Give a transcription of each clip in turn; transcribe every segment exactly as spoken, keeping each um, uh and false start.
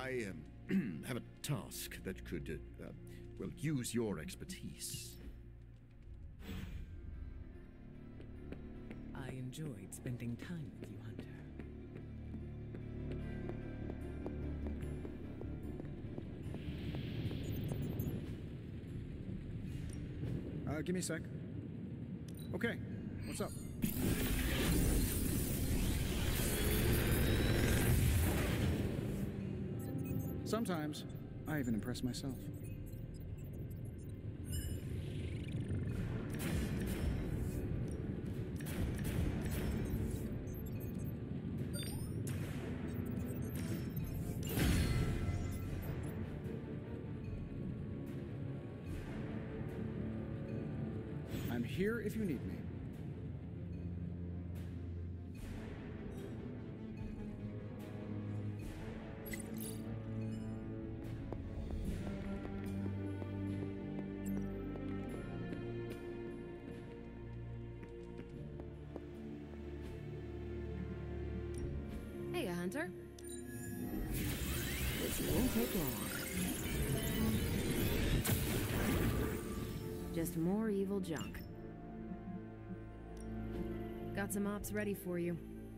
I um, have a task that could, uh, uh, well, use your expertise. I enjoyed spending time with you, Hunter. Uh, give me a sec. Okay, what's up? Sometimes, I even impress myself. I'm here if you need me. Hey, Hunter. This won't take long. Just more evil junk. Got some ops ready for you.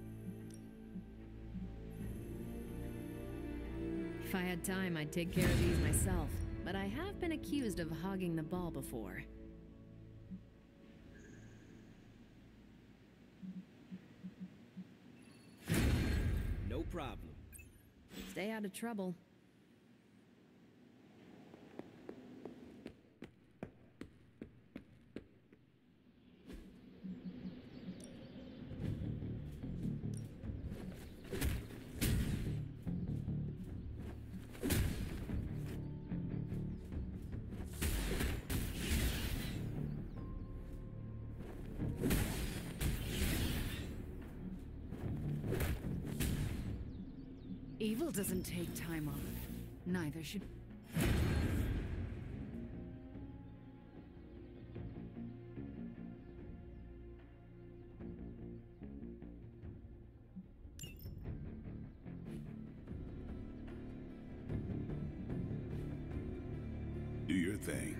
If I had time, I'd take care of these myself, but I have been accused of hogging the ball before. No problem. Stay out of trouble. Evil doesn't take time off. Neither should... Do your thing.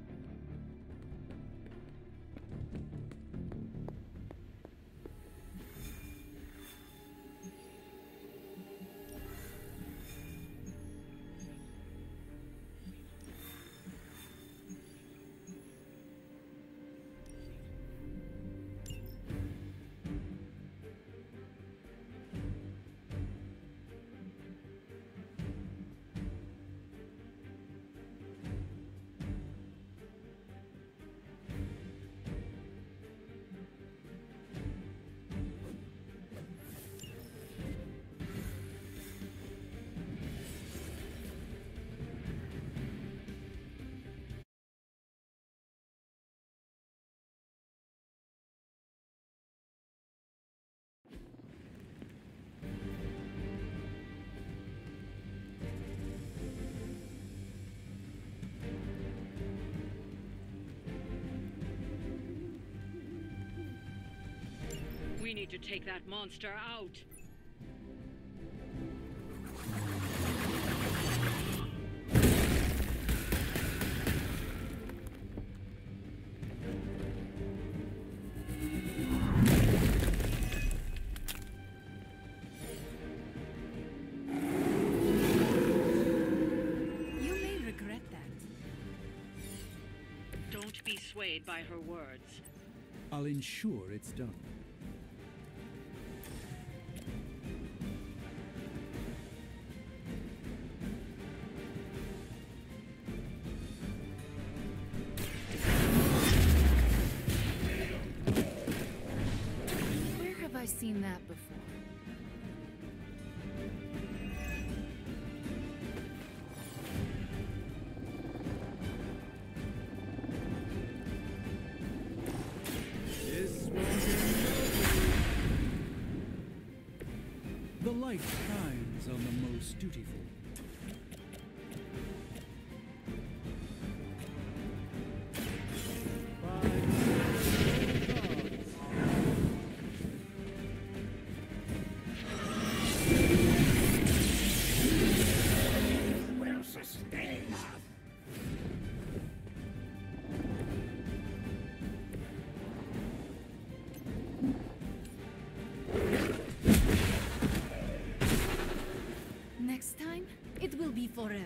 We need to take that monster out. You may regret that. Don't be swayed by her words. I'll ensure it's done. Where have I seen that before? This won't end well. The light shines on the most dutiful. will be forever.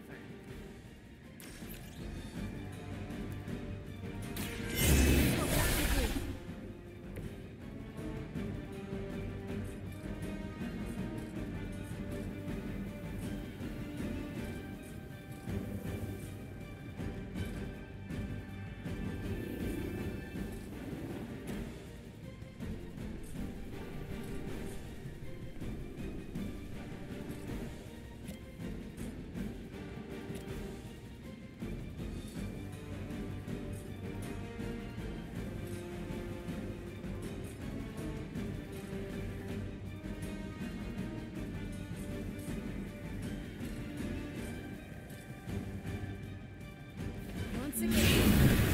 Once again.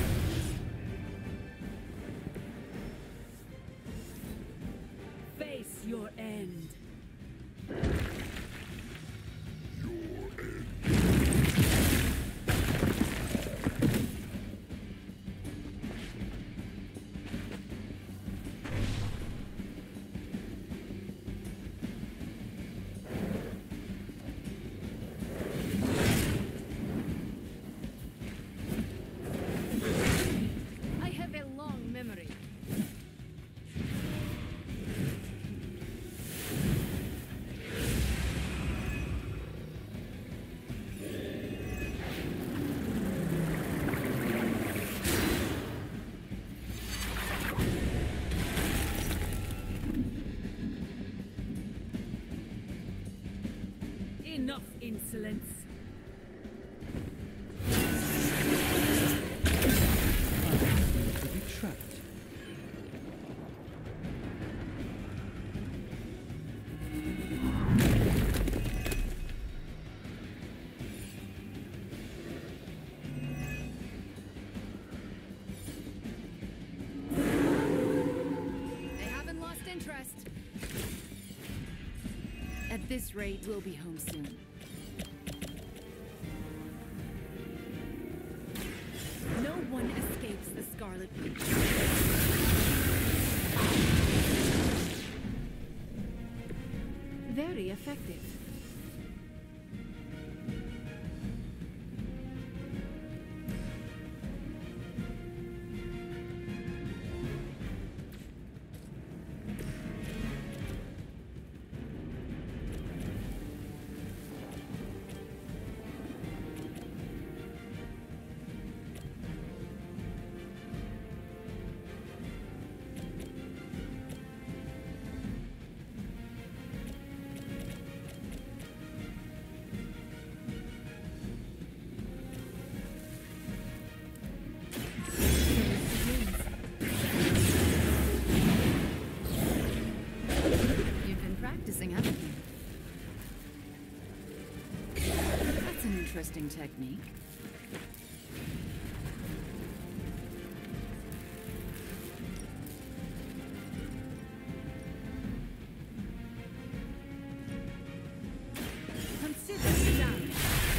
Face your end. I have a long memory. Enough insolence. To be trapped. They haven't lost interest. At this rate, we'll be home soon. No one escapes the Scarlet Witch. Very effective. You've been practicing, haven't you? That's an interesting technique. Consider it done.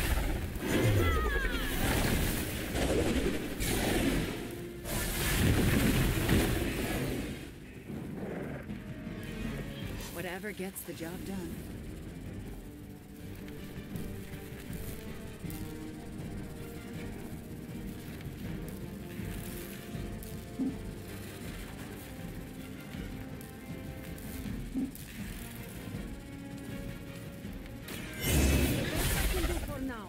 Whatever gets the job done. I can do for now.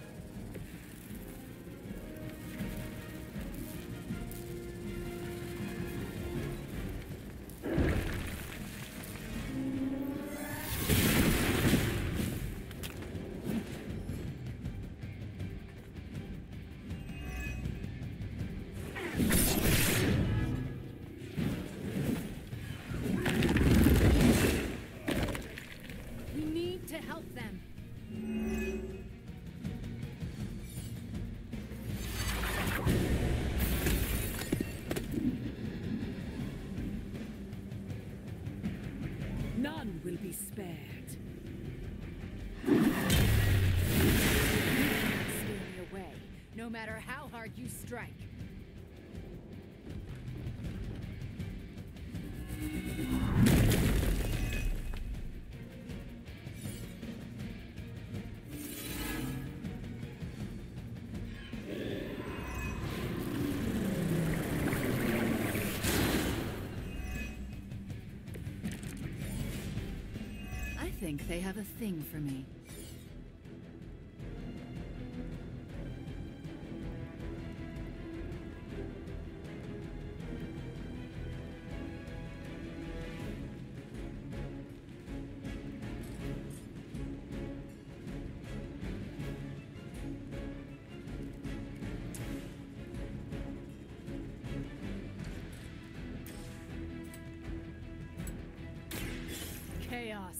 We need to help them. None will be spared. You can't scare me away, no matter how hard you strike. think they have a thing for me. Chaos.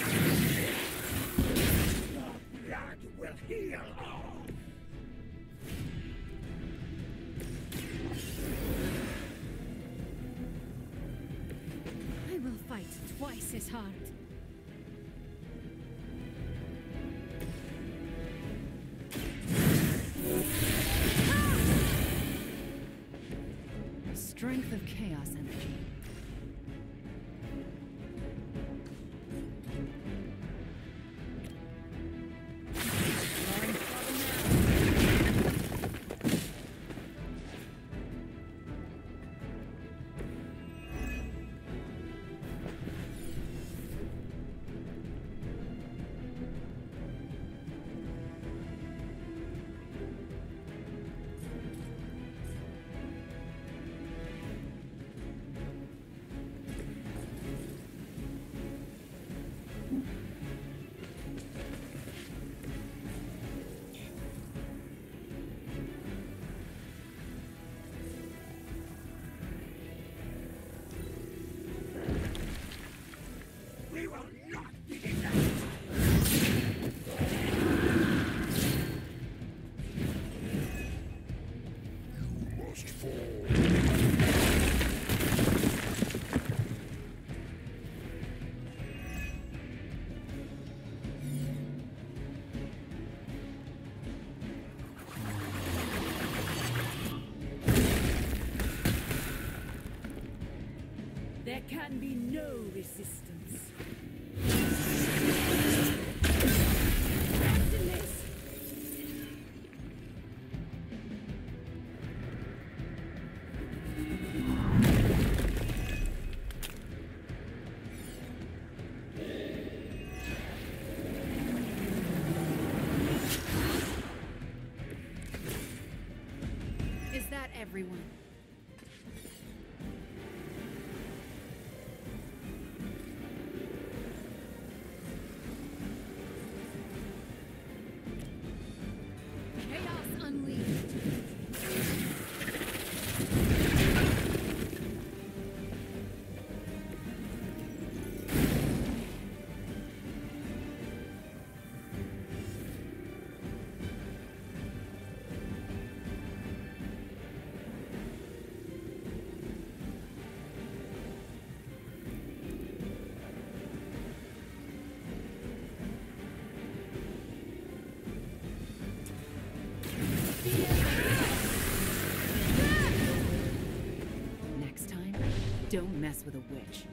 Blood will heal all. I will fight twice as hard. Strength of chaos energy. We will not be denied. You must fall. There can be no resistance. Is that everyone? Chaos unleashed. Next time, don't mess with a witch.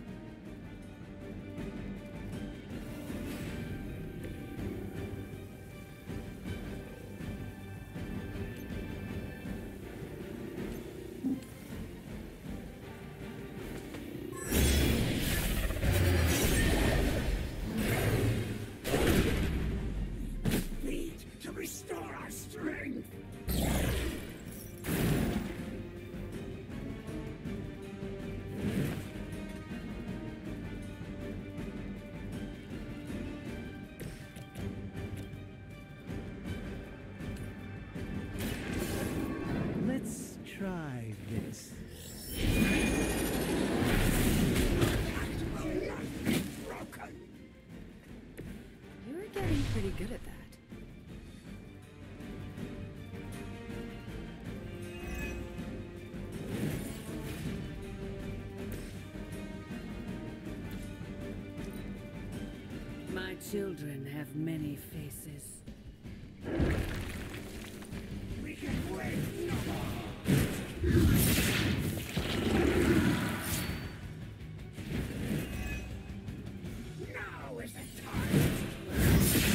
Need to restore our strength. Let's try this. Will not be broken. You're getting pretty good at that. My children have many faces. We can wait no more. Now is the time.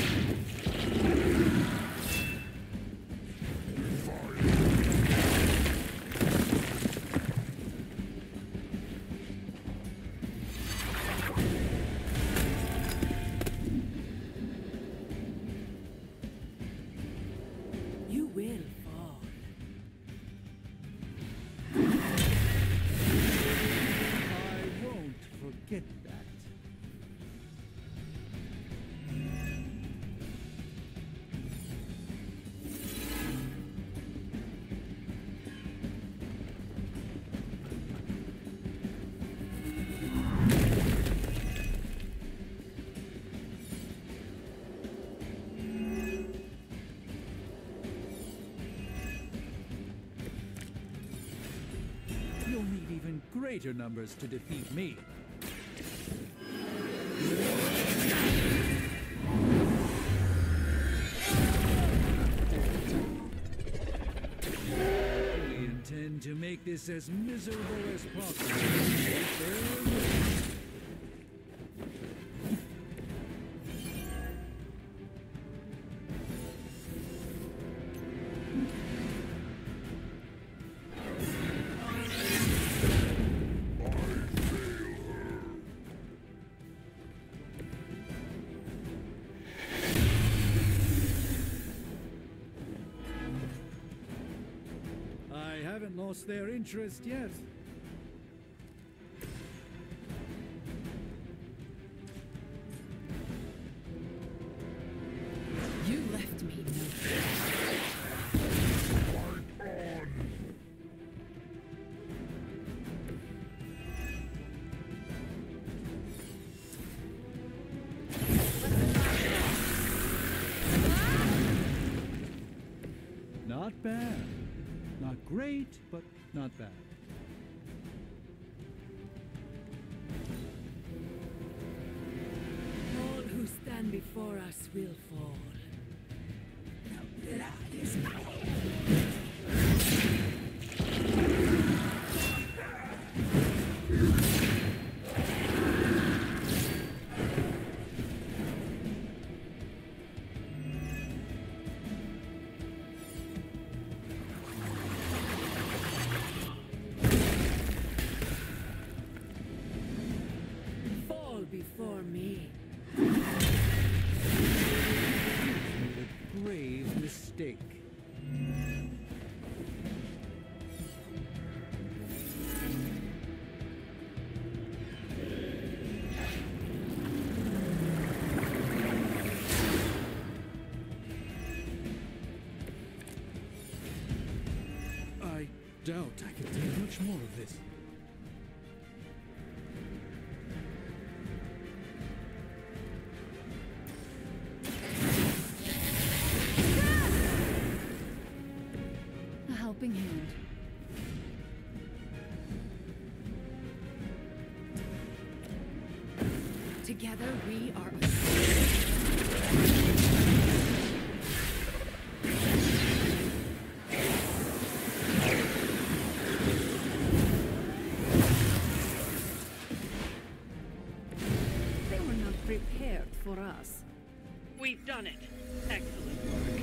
will fall. I won't forget that. You'll need even greater numbers to defeat me. We intend to make this as miserable as possible. Farewell. I haven't lost their interest yet. You left me no Not bad. Not great, but not bad. All who stand before us will fall. Fall before me. Made a grave mistake. I doubt I can take much more of this. A helping hand. Together we are They were not prepared for us. We've done it. Excellent work.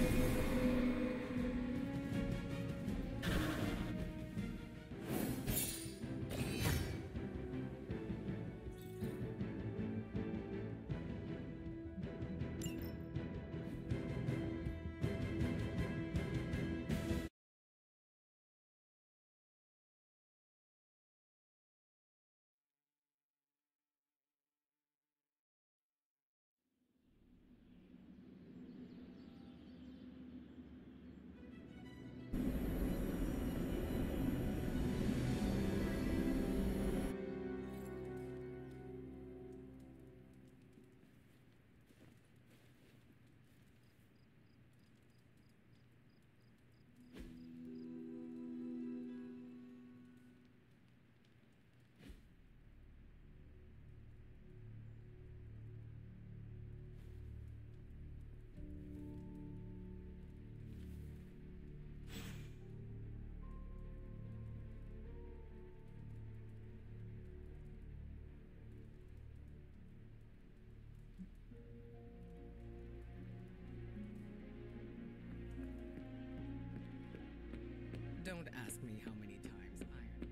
Don't ask me how many times Iron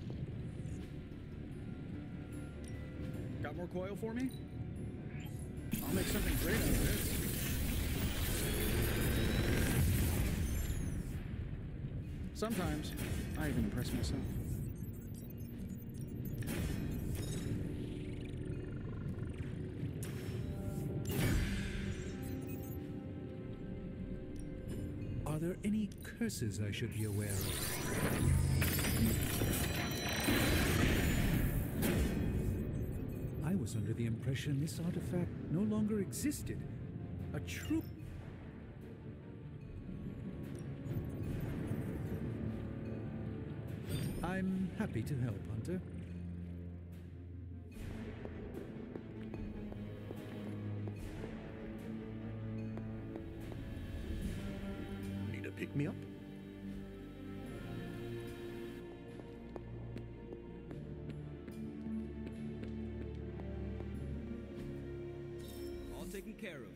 Got more coil for me? I'll make something great out of this. Sometimes, I even impress myself. Are there any curses I should be aware of? I was under the impression this artifact no longer existed. A true... I'm happy to help, Hunter. Need a pick-me-up? All taken care of.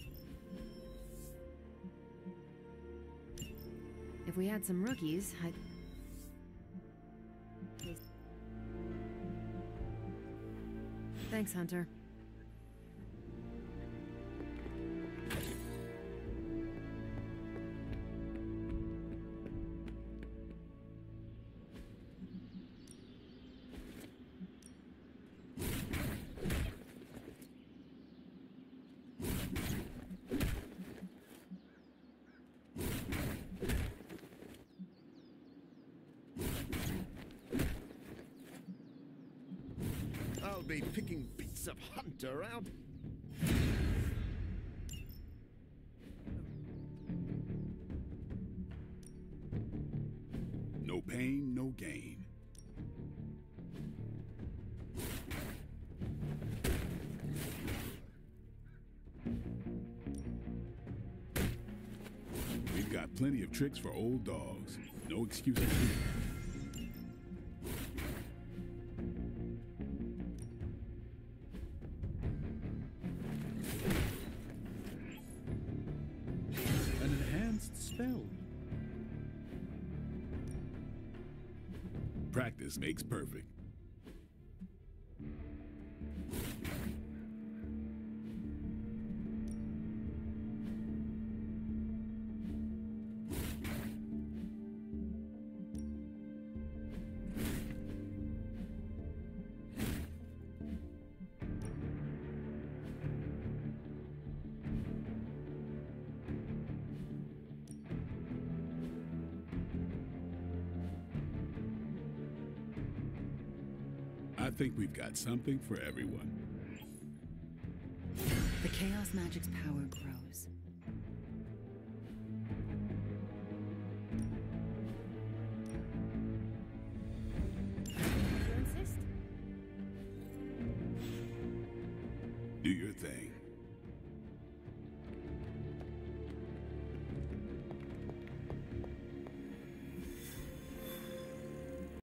If we had some rookies, I'd... Thanks, Hunter. I'll be picking bits of Hunter out. No pain, no gain. We've got plenty of tricks for old dogs. No excuses here. An enhanced spell. Practice makes perfect. I think we've got something for everyone. The Chaos Magic's power grows. You insist? Do your thing.